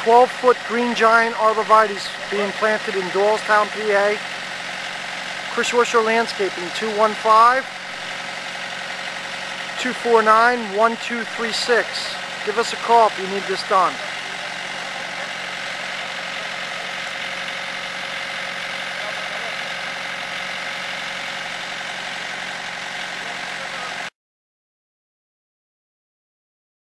12-foot green giant arborvitaes being planted in Doylestown, PA. Chris Wisher Landscaping, 215-249-1236. Give us a call if you need this done.